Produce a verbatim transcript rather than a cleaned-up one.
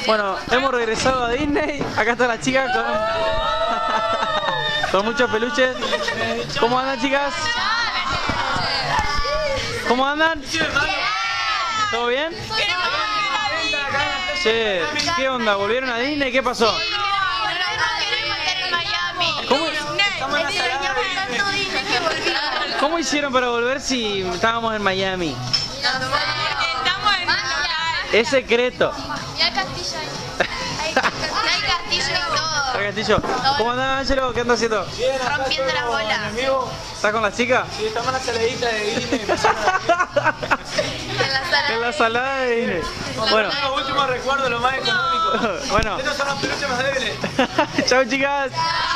Bueno, hemos regresado a Disney. Acá está la chica con, con muchos peluches. ¿Cómo andan, chicas? ¿Cómo andan? ¿Todo bien? Che, ¿qué onda? ¿Volvieron a Disney? ¿Qué pasó? ¿Cómo, ¿Cómo hicieron para volver si estábamos en Miami? Estamos en Es secreto. Y hay castillo ahí. Hay castillo y todo. ¿Está Castillo? ¿Cómo andás, Ángelo? ¿Qué andas haciendo? Bien, acá Rompiendo estoy las con bolas. mi amigo. ¿Estás con la chica? Sí, estamos en la saladita de Disney. En la sala. En la salada de Disney. Bueno, Los últimos recuerdos, lo más económico. bueno. Estos son los peluches más débiles. Chao, chicas.